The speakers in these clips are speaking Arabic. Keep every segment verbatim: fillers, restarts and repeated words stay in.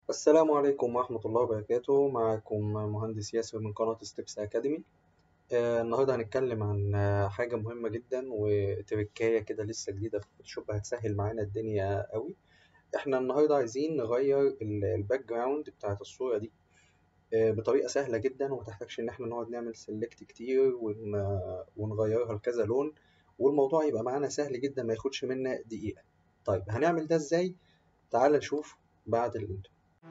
السلام عليكم ورحمة الله وبركاته. معكم مهندس ياسر من قناة ستيبس أكاديمي. آه النهاردة هنتكلم عن آه، حاجة مهمة جدا وتركاية كده لسه جديدة في فوتوشوب هتسهل معانا الدنيا قوي. احنا النهاردة عايزين نغير ال- الباك جراوند بتاعت الصورة دي آه بطريقة سهلة جدا، ومتحتاجش إن احنا نقعد نعمل سيلكت كتير ون... آه، ونغيرها لكذا لون، والموضوع يبقى معانا سهل جدا ما ياخدش منا دقيقة. طيب هنعمل ده ازاي؟ تعال نشوف بعد الانترو.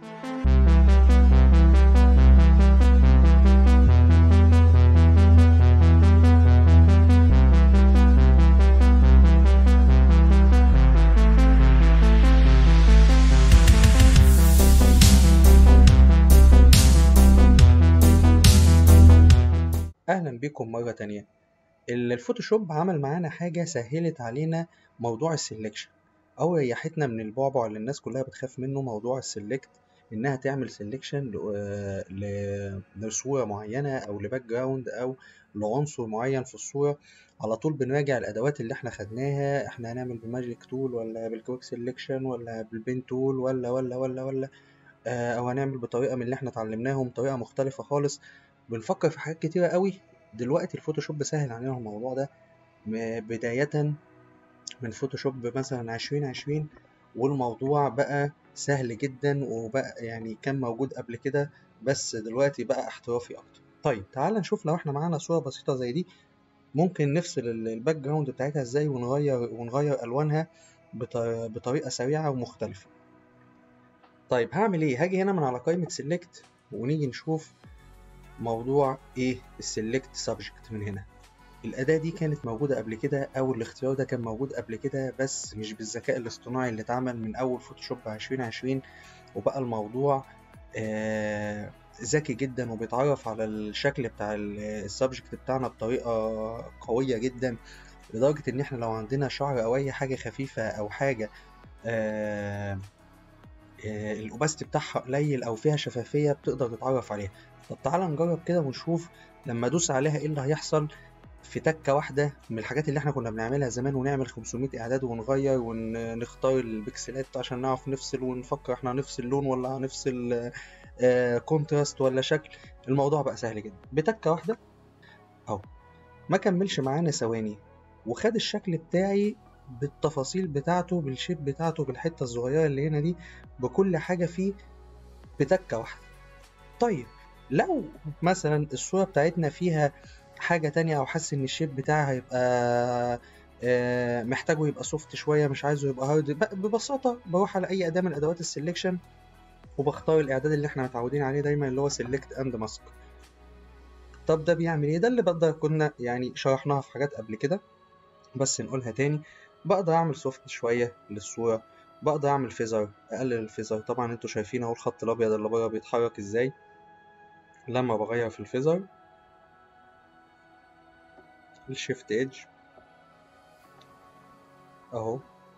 أهلا بكم مرة تانية. ال- الفوتوشوب عمل معانا حاجة سهلت علينا موضوع السلكشن، أو ريحتنا من البعبع اللي الناس كلها بتخاف منه، موضوع السلكت، إنها تعمل سلكشن لصورة معينة أو لباك جراوند أو لعنصر معين في الصورة. على طول بنراجع الأدوات اللي احنا خدناها، احنا هنعمل بماجيك تول ولا بالكويك سلكشن ولا بالبين تول ولا ولا ولا ولا آه، أو هنعمل بطريقة من اللي احنا اتعلمناهم طريقة مختلفة خالص. بنفكر في حاجات كتيرة قوي. دلوقتي الفوتوشوب سهل علينا الموضوع ده، م- بداية من فوتوشوب مثلا عشرين عشرين، والموضوع بقى سهل جدا، وبقى يعني كان موجود قبل كده بس دلوقتي بقى احترافي اكتر. طيب تعال نشوف لو احنا معانا صورة بسيطة زي دي ممكن نفصل ال- الباك جراوند بتاعتها ازاي، ونغير ونغير الوانها بط- بطريقة سريعة ومختلفة. طيب هعمل ايه؟ هاجي هنا من على قائمة سيلكت، ونيجي نشوف موضوع ايه السيلكت سبجكت. من هنا الأداة دي كانت موجودة قبل كده، أو الاختيار ده كان موجود قبل كده بس مش بالذكاء الاصطناعي اللي اتعمل من أول فوتوشوب عشرين عشرين. وبقى الموضوع آه، ذكي جدا، وبيتعرف على الشكل بتاع السبجكت بتاعنا بطريقة قوية جدا، لدرجة إن احنا لو عندنا شعر أو أي حاجة خفيفة أو حاجة آه، آه، الأوباستي بتاعها قليل أو فيها شفافية بتقدر تتعرف عليها. طب تعالى نجرب كده ونشوف لما أدوس عليها إيه اللي هيحصل في تكة واحدة من الحاجات اللي احنا كنا بنعملها زمان، ونعمل خمسمية اعداد ونغير ونختار البكسلات عشان نعرف نفصل، ونفكر احنا هنفصل لون ولا هنفصل آه كونتراست ولا شكل. الموضوع بقى سهل جدا بتكة واحدة اهو. ما كملش معانا ثواني وخد الشكل بتاعي بالتفاصيل بتاعته، بالشيب بتاعته، بالحتة الصغيرة اللي هنا دي، بكل حاجة فيه بتكة واحدة. طيب لو مثلا الصورة بتاعتنا فيها حاجة تانية، أو حاسس إن الشيب بتاعها هيبقى آه، محتاجه يبقى سوفت شوية، مش عايزه يبقى هارد، ب- ببساطة بروح على أي أداة من أدوات السلكشن وبختار الإعداد اللي إحنا متعودين عليه دايما، اللي هو سيلكت أند ماسك. طب ده بيعمل إيه؟ ده اللي بقدر كنا يعني شرحناها في حاجات قبل كده بس نقولها تاني. بقدر أعمل سوفت شوية للصورة، بقدر أعمل فيزر، أقلل الفيزر. طبعا انتوا شايفين أهو الخط الأبيض اللي بره بيتحرك إزاي لما بغير في الفيزر. الشيفت ايدج اهو.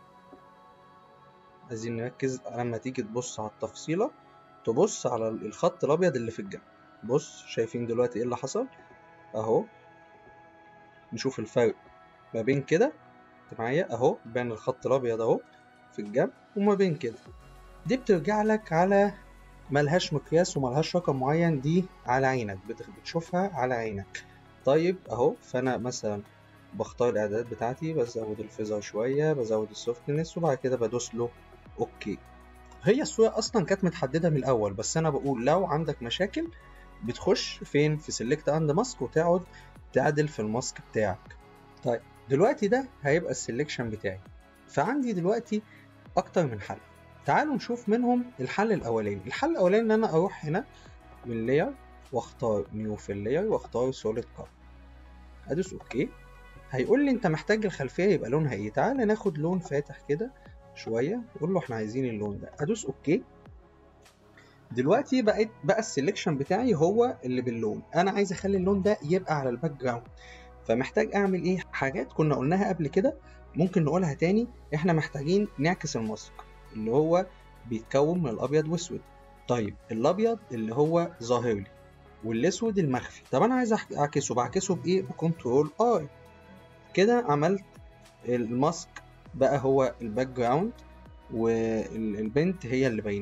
عايزين نركز لما تيجي تبص على التفصيلة، تبص على الخط الابيض اللي في الجنب. بص شايفين دلوقتي ايه اللي حصل اهو. نشوف الفرق ما بين كده، انت معايا اهو، بين الخط الابيض اهو في الجنب وما بين كده. دي بترجع لك على ملهاش مقياس وملهاش رقم معين، دي على عينك، بت- بتشوفها على عينك. طيب اهو، فانا مثلا بختار الاعدادات بتاعتي، بزود الفيزر شويه، بزود السوفتنس، وبعد كده بدوس له اوكي. هي الصوره اصلا كانت متحدده من الاول، بس انا بقول لو عندك مشاكل بتخش فين في سيلكت اند ماسك وتقعد تعدل في الماسك بتاعك. طيب دلوقتي ده هيبقى السلكشن بتاعي، فعندي دلوقتي اكتر من حل. تعالوا نشوف منهم الحل الاولاني. الحل الاولاني ان انا اروح هنا من لاير واختار نيو في اللاير واختار سوليد كار، ادوس اوكي. هيقول لي انت محتاج الخلفيه يبقى لونها ايه. تعالى ناخد لون فاتح كده شويه، نقول له احنا عايزين اللون ده، ادوس اوكي. دلوقتي بقيت بقى السلكشن بتاعي هو اللي باللون. انا عايز اخلي اللون ده يبقى على الباك جراوند، فمحتاج اعمل ايه؟ حاجات كنا قلناها قبل كده ممكن نقولها تاني. احنا محتاجين نعكس الماسك اللي هو بيتكون من الابيض واسود. طيب الابيض اللي هو ظاهر لي والاسود المخفي، طب انا عايز اعكسه، بعكسه بايه؟ بكنترول اي. كده عملت الماسك بقى هو الباك جراوند والبنت هي اللي باينه لي.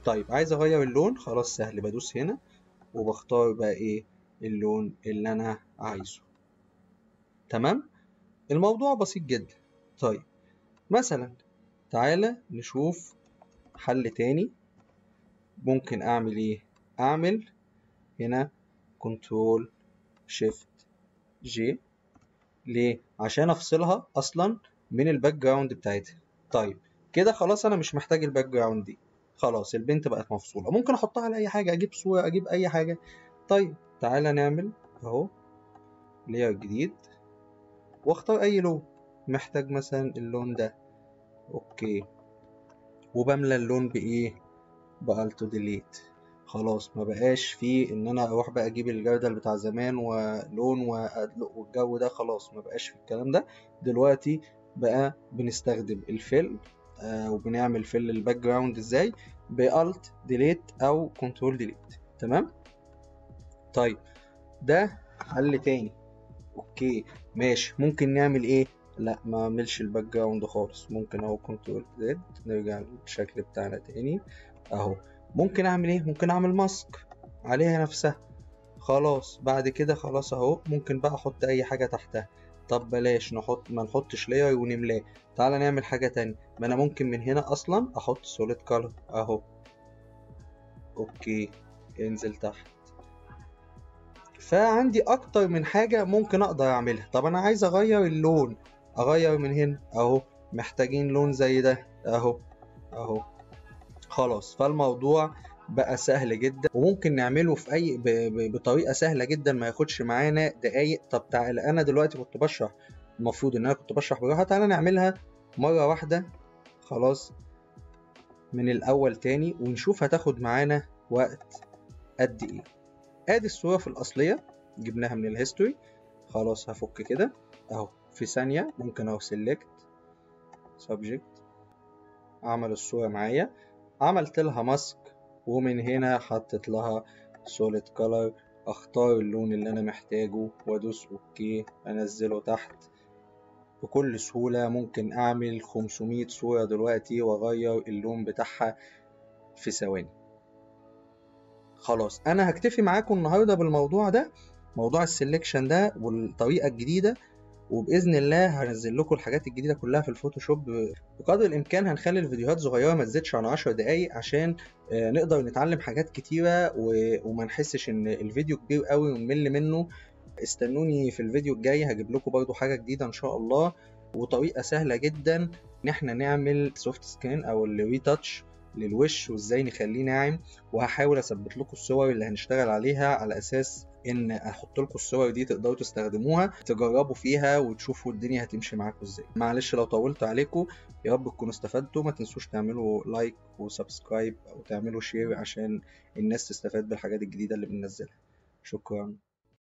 طيب عايز اغير اللون، خلاص سهل، بدوس هنا وبختار بقى ايه اللون اللي انا عايزه. تمام، الموضوع بسيط جدا. طيب مثلا تعالى نشوف حل تاني. ممكن اعمل ايه؟ اعمل هنا كنترول شيفت جي. ليه؟ عشان افصلها اصلا من الباك جراوند بتاعتها. طيب كده خلاص انا مش محتاج الباك جراوند دي، خلاص البنت بقت مفصوله، ممكن احطها على اي حاجه، اجيب صوره، اجيب اي حاجه. طيب تعالى نعمل اهو لير جديد واختار اي لون. محتاج مثلا اللون ده، اوكي، وبملى اللون بايه؟ بالت ديليت. خلاص ما بقاش فيه ان انا اروح بقى اجيب الجردل بتاع زمان ولون وادلق والجو ده، خلاص ما بقاش في الكلام ده. دلوقتي بقى بنستخدم الفيل آه وبنعمل فيل الباك جراوند ازاي؟ بالت ديليت او كنترول ديليت. تمام. طيب ده حل تاني. اوكي ماشي، ممكن نعمل ايه؟ لا ما اعملش الباك جراوند خالص، ممكن اهو كنترول زد نرجع للشكل بتاعنا تاني اهو. ممكن اعمل ايه؟ ممكن اعمل ماسك عليها نفسها. خلاص بعد كده خلاص اهو ممكن بقى احط اي حاجة تحتها. طب بلاش نحط، ما نحطش لاير ونملاه. تعالى نعمل حاجة تانية، ما انا ممكن من هنا اصلا احط سوليد كولر اهو. اوكي انزل تحت، فعندي اكتر من حاجة ممكن اقدر اعملها. طب انا عايز اغير اللون، اغير من هنا اهو، محتاجين لون زي ده اهو اهو. خلاص فالموضوع بقى سهل جدا، وممكن نعمله في اي ب... ب... بطريقة سهلة جدا ما ياخدش معانا دقايق. طب تعالى، انا دلوقتي كنت بشرح، المفروض ان انا كنت بشرح براحة، تعالى نعملها مرة واحدة خلاص من الاول تاني ونشوف هتاخد معانا وقت قد ايه. ادي الصورة في الاصلية جبناها من الهيستوري. خلاص هفك كده اهو في ثانية، ممكن اهو سيلكت سبجكت، عمل الصورة معايا، عملت لها ماسك، ومن هنا حطيت لها سوليد كولر. اختار اللون اللي انا محتاجه وادوس اوكي، انزله تحت بكل سهولة. ممكن اعمل خمسمية صورة دلوقتي واغير اللون بتاعها في ثواني. خلاص انا هكتفي معاكم النهاردة بالموضوع ده، موضوع السلكشن ده والطريقة الجديدة، وباذن الله هنزل لكم الحاجات الجديده كلها في الفوتوشوب. بقدر الامكان هنخلي الفيديوهات صغيره ما تزيدش عن عشر دقايق عشان نقدر نتعلم حاجات كتيره وما نحسش ان الفيديو كبير قوي ونمل منه. استنوني في الفيديو الجاي، هجيب لكم برضو حاجه جديده ان شاء الله، وطريقه سهله جدا ان احنا نعمل سوفت سكان او الريتاتش للوش وازاي نخليه ناعم. وهحاول اثبت لكم الصور اللي هنشتغل عليها على اساس ان احط لكم الصور دي تقدروا تستخدموها تجربوا فيها وتشوفوا الدنيا هتمشي معاكم ازاي. معلش لو طولت عليكم، يا رب تكونوا استفدتوا. ما تنسوش تعملوا لايك وسبسكرايب او تعملوا شير عشان الناس تستفاد بالحاجات الجديدة اللي بننزلها. شكرا.